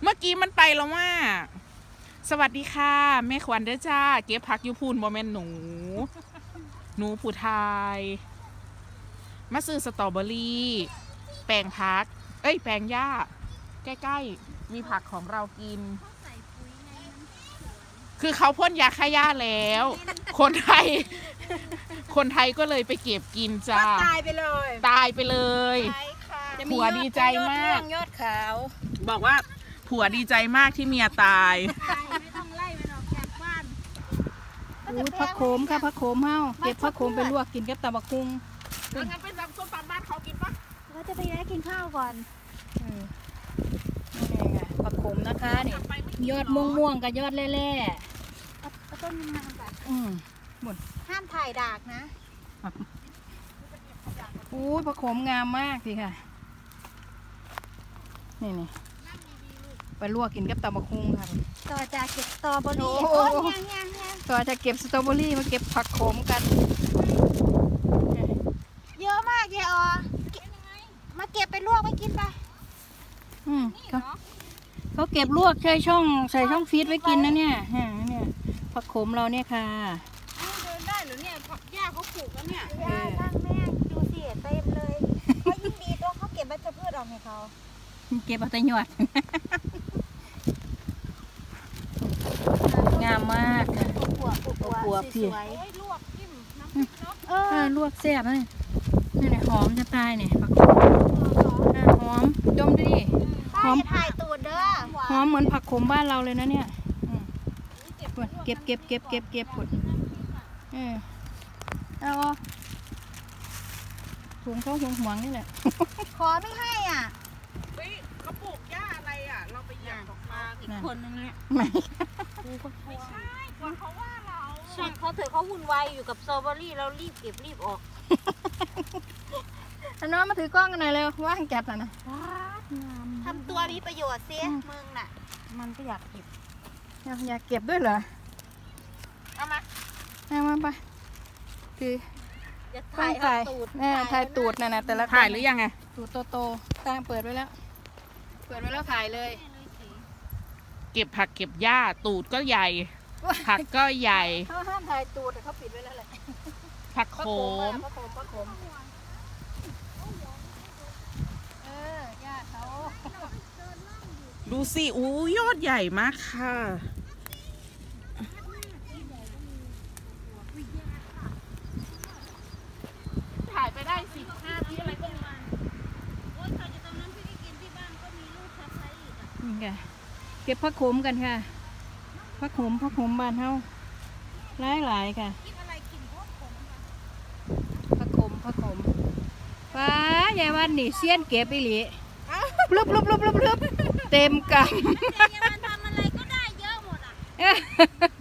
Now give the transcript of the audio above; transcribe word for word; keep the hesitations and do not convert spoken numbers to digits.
เมื่อกี้มันไปแล้วว่าสวัสดีค่ะแม่ขวัญเด้อจ้าเก็บผักยูพูนโมเมนหนูหนูผู้ไทยมาซื้อสตรอเบอรี่แปลงพักเอ้ยแปลงหญ้าใกล้ๆมีผักของเรากินคือเขาพ่นยาฆ่าหญ้าแล้วคนไทยคนไทยก็เลยไปเก็บกินจ้าตายไปเลยตายไปเลยผัวดีใจมากยอดขาวบอกว่าผัวดีใจมากที่เมียตายไม่ต้องไล่มันออกจากบ้านอู้ผักโขมค่ะผักโขมเฮาเก็บผักโขมไปลวกกินกับตำบักหุ่งงั้นไปสั่งส้มตำบ้านเขากินปะเราจะไปแวะกินข้าวก่อนนี่ไงผักโขมนะคะนี่ยอดม่วงม่วงกับยอดแร่ๆเอาต้นงามแบบอืมหมดห้ามถ่ายดากนะอู้ผักโขมงามมากพี่ค่ะนี่นี่ไปลวกกินกับตำบักหุ่งค่ะต่อจากเก็บสตรอเบอรี่ต่อจะเก็บสตรอเบอรี่มาเก็บผักโขมกันเยอะมากยายอมาเก็บไปลวกไปกินไปอืมเขาเขาเก็บลวกใส่ช่องใส่ช่องฟีดไว้กินนะเนี่ยเนี่ยผักโขมเราเนี่ยค่ะเดินได้หรือเนี่ยผักหญ้าเขาปลูกแล้วเนี่ยหญ้าตั้งแม่ดูสิเต็มเลยเขายิ่งดีตัวเขาเก็บใบชะพืชออกให้เขาเก็บเอาแต่หยอดงามมากค่ะปัวพี่ลวกจิ้มน้ำพริกเนาะเออลวกแซ่บเลยนี่หอมจะตายเนี่ยผักหอมดมดิหอมถ่ายตูดเด้อหอมเหมือนผักขมบ้านเราเลยนะเนี่ยเก็บเก็บเก็บเก็บเก็บผลเออเอาถุงเขาห่วงห่วงนี่แหละขอไม่ให้อ่ะเฮ้ยเขาปลูกหญ้าอะไรอ่ะเราไปหยาบมาอีกคนนึงเนี่ยไม่ไม่ใช่คนเขาว่าเราช่างเขาเถอะเขาวุ่นวายอยู่กับสตรอเบอรี่เรารีบเก็บรีบออกอันน้องมาถือกล้องกันหน่อยเร็วว่างจัดนะทำตัวมีประโยชน์สิมึงน่ะมันก็อยากเก็บอยากเก็บด้วยเหรอเอามาเอามาไปคือถ่ายตูดเนี่ยถ่ายตูดน่ะนะแต่ละถ่ายหรือยังไงตูดโตๆตั้งเปิดไว้แล้วเปิดไว้แล้วถ่ายเลยเก็บผักเก็บหญ้าตูดก็ใหญ่ผักก็ใหญ่เขาห้ามถ่ายตูดแต่เขาปิดไว้แล้วแหละผักโขมผักโขมผักโขมเออย่าเขาดูสิอู้ยอดใหญ่มากค่ะถ่ายไปได้สิบห้าปีอะไรก็มาโอ๊ยเขาจะตอนนั้นพี่กินที่บ้านก็มีลูกสะใภ้อีกอ่ะนี่ไงเก็บผักโขมกันค่ะผักโขมผักโขมบ้านเฮาหลายหลายค่ะกินอะไรกินพวกผมค่ะผักโขมผักโขมป้ายายวันนี่เสี้ยนเก็บไปหลีปลุบปลุบปลุบปลุบเต็มกำยายวันทำอะไรก็ได้เยอะหมดอ่ะ